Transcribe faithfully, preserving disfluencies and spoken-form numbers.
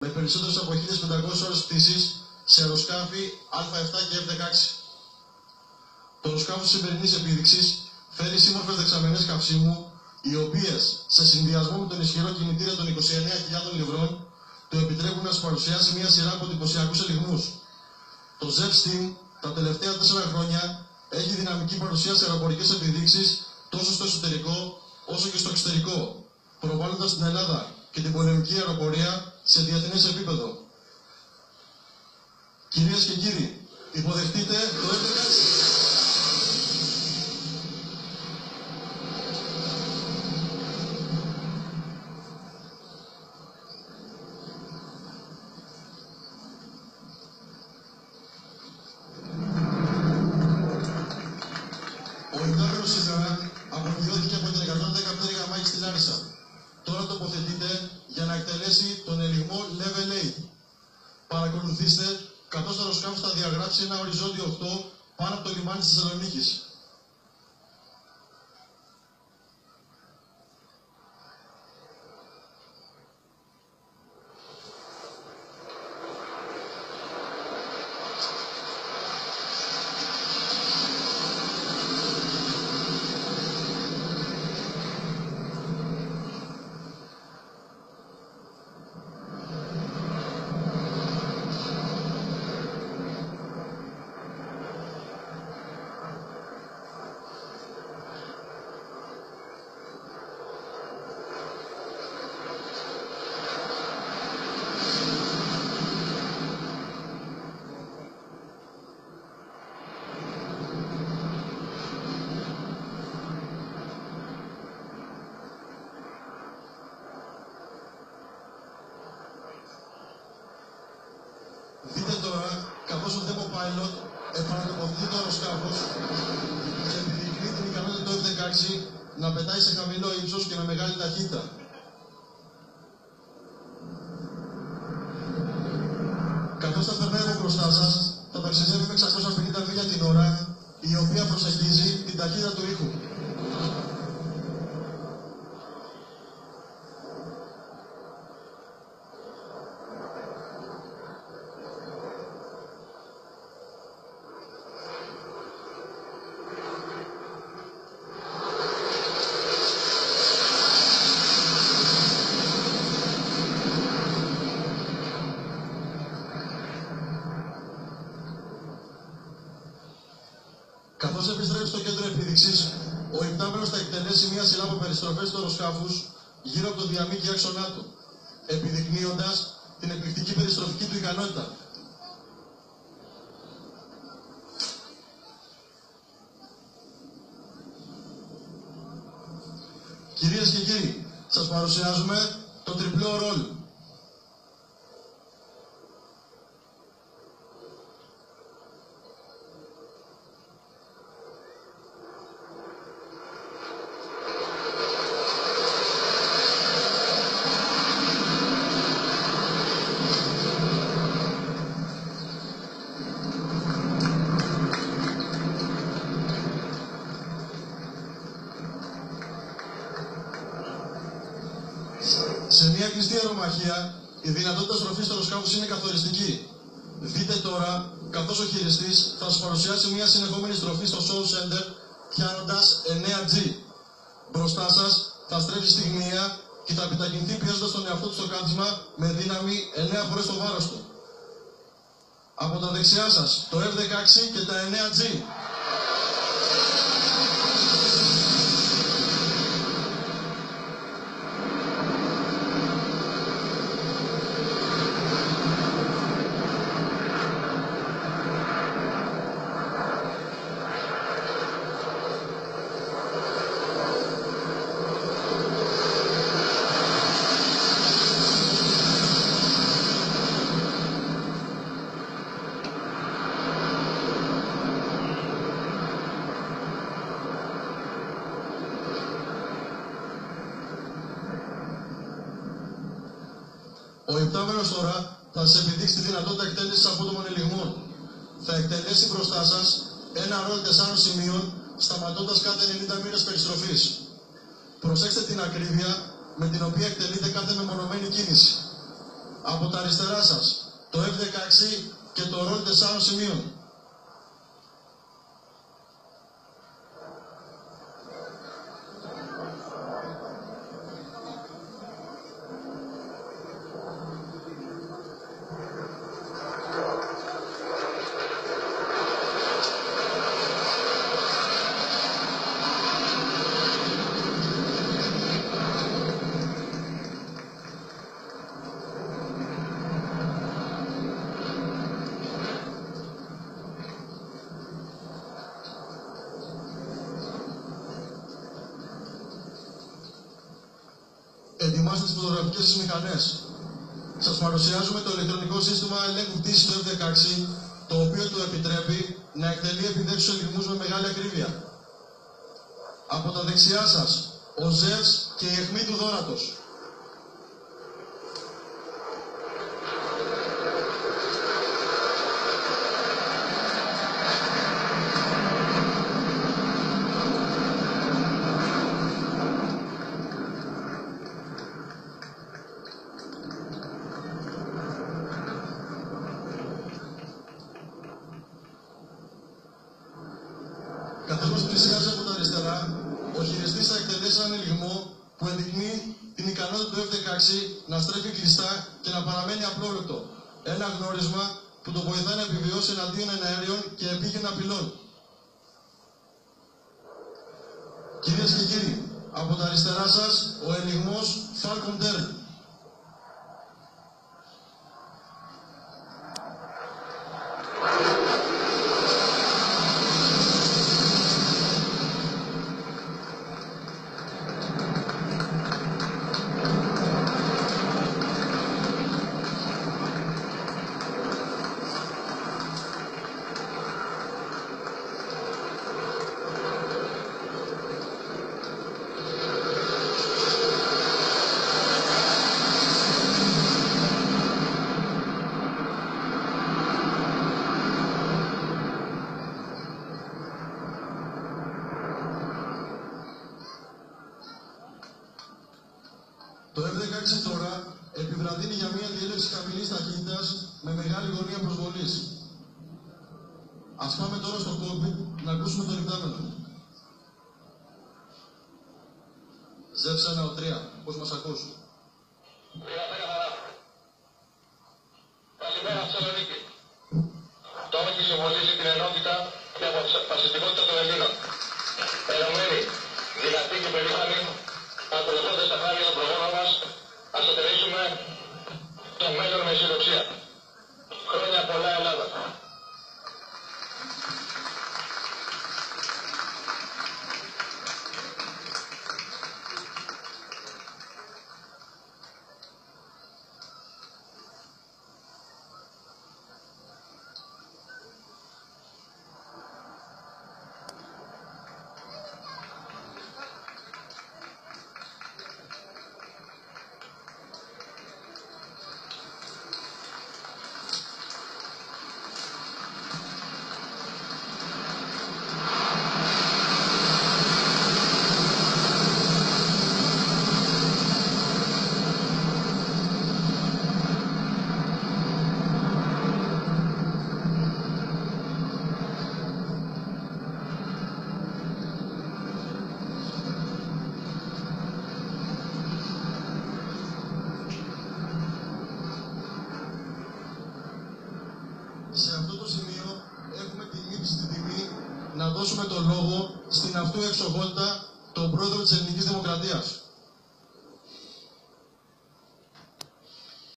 με περισσότερες από χίλιες πεντακόσιες ώρες πτήσης σε αεροσκάφη Α επτά και F δεκαέξι. Το αεροσκάφος της σημερινής επίδειξης φέρει σύμμορφες δεξαμενές καυσίμου, οι οποίες, σε συνδυασμό με τον ισχυρό κινητήρα των είκοσι εννέα χιλιάδων λιβρών, του επιτρέπουν να σας παρουσιάσει μια σειρά από εντυπωσιακούς ελιγμούς. Το Ζεφ Steam τα τελευταία τέσσερα χρόνια έχει δυναμική παρουσία σε αεροπορικές επιδείξεις τόσο στο εσωτερικό όσο και στο εξωτερικό, προβάλλοντας την Ελλάδα και την πολεμική αεροπορία σε διεθνές επίπεδο. Κυρίες και κύριοι, υποδεχτείτε το F δεκαέξι. Ο υπτάμενος σήμερα αποβιώθηκε από την εκατόν δέκα πτέρυγα μάχης στη Λάρισα. Τώρα τοποθετείται για να εκτελέσει τον ελιγμό Level οκτώ. Παρακολουθήστε καθώς το αεροσκάφος θα διαγράψει ένα οριζόντιο οκτώ πάνω από το λιμάνι της Θεσσαλονίκης. Δείτε τώρα καθώς ο Demo Pilot επανατοποθετεί το αεροσκάφος και επιδεικνύει την ικανότητα του F δεκαέξι να πετάει σε χαμηλό ύψος και με μεγάλη ταχύτητα. Καθώς θα περνάει από μπροστά σας, θα ταξιδεύει με εξακόσια πενήντα μίλια την ώρα, η οποία προσεγγίζει την ταχύτητα του ήχου. Καθώς επιστρέφει στο κέντρο επίδειξης, ο υπτάμενος θα εκτελέσει μια σειρά από περιστροφές του αεροσκάφους γύρω από το διαμήκη άξονά του, επιδεικνύοντας την εκπληκτική περιστροφική του ικανότητα. Κυρίες και κύριοι, σας παρουσιάζουμε το τριπλό ρολ. Σε μια κλειστή αερομαχία, η δυνατότητα στροφής του αεροσκάφους είναι καθοριστική. Δείτε τώρα, καθώς ο χειριστής θα σας παρουσιάσει μια συνεχόμενη στροφή στο show center, πιάνοντας εννέα τζι. Μπροστά σας θα στρέψει στιγμιαία και θα επιταχυνθεί πιέζοντας τον εαυτό του στο κάθισμα με δύναμη εννέα φορές το βάρος του. Από τα δεξιά σας, το F δεκαέξι και τα εννέα τζι. Ο υπτάμενος τώρα θα σας επιδείξει τη δυνατότητα εκτέλεσης απότομων ελιγμών. Θα εκτελέσει μπροστά σας ένα ρολ τεσσάρων σημείων, σταματώντας κάθε ενενήντα μοίρες περιστροφής. Προσέξτε την ακρίβεια με την οποία εκτελείται κάθε μεμονωμένη κίνηση. από τα αριστερά σας το εφ δεκαέξι και το ρολ τεσσάρων σημείων. Ετοιμάστε τις φωτογραφικές σας μηχανές. Σας παρουσιάζουμε το ηλεκτρονικό σύστημα ελέγχου πτήσης του εφ δεκαέξι, το οποίο του επιτρέπει να εκτελεί επιδέξεις ελιγμούς με μεγάλη ακρίβεια. Από τα δεξιά σας, ο Ζεύς και η αιχμή του δώρατος. Καθώς μας πλησιάζει από τα αριστερά, ο χειριστής θα εκτελέσει έναν ελιγμό που ενδεικνύει την ικανότητα του εφ δεκαέξι να στρέφει κλειστά και να παραμένει απλόβλεπτο. Ένα γνώρισμα που το βοηθάει να επιβιώσει εναντίον εναέριων και επίγειων απειλών. Κυρίες και κύριοι, από τα αριστερά σας, ο ελιγμός Falcon Dern. Το εφ δεκαέξι τώρα επιβραδύνει για μια διέλευση χαμηλής ταχύτητας με μεγάλη γωνία προσβολής. Ας πάμε τώρα στο κόκπιτ να ακούσουμε τον υπτάμενο. Ζεύς ένα τρία, πώς μας ακούς? Καλημέρα Θεσσαλονίκη. Το όχι συμβολίζει την ενότητα και αποφασιστικότητα των Ελλήνων. Ενωμένοι, δυνατοί και περήφανοι, ακολουθώντας τα χάρια των προγόνων μας, ας εταιρήσουμε το μέλλον με αισιοδοξία. Χρόνια πολλά Ελλάδα. Σε αυτό το σημείο έχουμε την ύψιστη τιμή να δώσουμε το λόγο στην αυτού εξοχότητα τον πρόεδρο της Ελληνικής Δημοκρατίας.